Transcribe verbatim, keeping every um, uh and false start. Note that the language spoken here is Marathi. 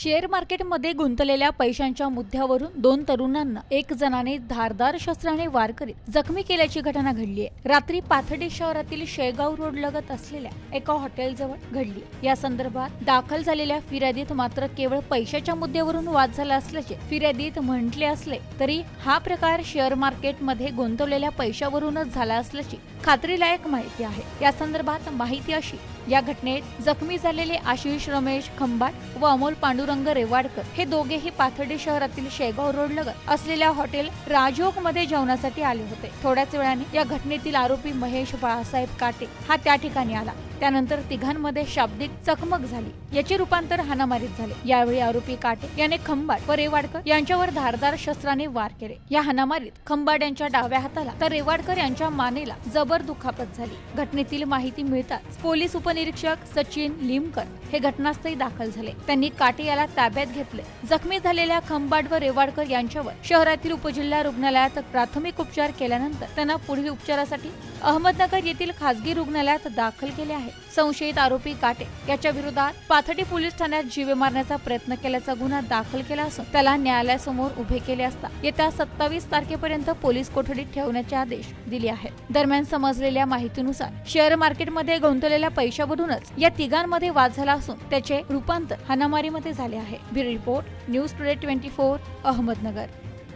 शेअर मार्केटमध्ये गुंतलेल्या पैशांच्या मुद्द्यावरून दोन तरुणांना एक जणाने धारदार शस्त्राने वार करीत जखमी केल्याची घटना घडली आहे। रात्री पाथर्डी शहरातील शेगाव रोड लगत असलेल्या एका हॉटेलजवळ घडली। या संदर्भात दाखल झालेल्या फिर्यादीत मात्र केवळ पैशाच्या मुद्द्यावरून वाद झाला असल्याचे फिर्यादीत म्हटले असले तरी हा प्रकार शेअर मार्केटमध्ये गुंतवलेल्या पैशावरूनच झाला असल्याची खात्रीलायक माहिती आहे। या संदर्भात माहिती अशी, या घटनेत जखमी झालेले आशिष रमेश खंबाट व अमोल पांडुरंग रेवाडकर हे दोघेही पाथर्डी शहरातील शेगाव रोड लगत असलेल्या हॉटेल राजोग मध्ये जेवणासाठी आले होते। थोड्याच वेळाने या घटनेतील आरोपी महेश बाळासाहेब काटे हा त्या ठिकाणी आला। त्यानंतर तिघांमध्ये शाब्दिक चकमक झाली, याचे रूपांतर हाणामारीत झाले। यावेळी आरोपी काटे याने खंबाट व रेवाडकर यांच्यावर धारदार शस्त्राने वार केले। या हाणामारीत खंबाट यांच्या डाव्या हाताला तर रेवाडकर यांच्या मानेला जबर दुखापत झाली। घटनेतील माहिती मिळताच पोलीस उपनिरीक्षक सचिन लिमकर हे घटनास्थळी दाखल झाले। त्यांनी काटे याला ताब्यात घेतले। जखमी झालेल्या खंबाट व रेवाडकर यांच्यावर शहरातील उपजिल्हा रुग्णालयात प्राथमिक उपचार केल्यानंतर त्यांना पुढील उपचारासाठी अहमदनगर येथील खासगी रुग्णालयात दाखल केले आहे। संशयित आरोपी काटे याच्या विरोधात पाथर्डी पोलीस ठाण्यात जीवे मारण्याचा प्रयत्न केल्याचा गुन्हा दाखल केला असून त्याला न्यायालयासमोर उभे केले असता येत्या सत्तावीस तारखेपर्यंत पोलीस कोठडीत ठेवण्याचे आदेश दिले आहेत। दरम्यान समजलेल्या माहितीनुसार शेअर मार्केटमध्ये गुंतवलेल्या पैशावरूनच या तिघांमध्ये वाद झाला असून त्याचे रूपांतर हाणामारीमध्ये झाले आहे। Bureau report, news today twenty four, Ahmednagar.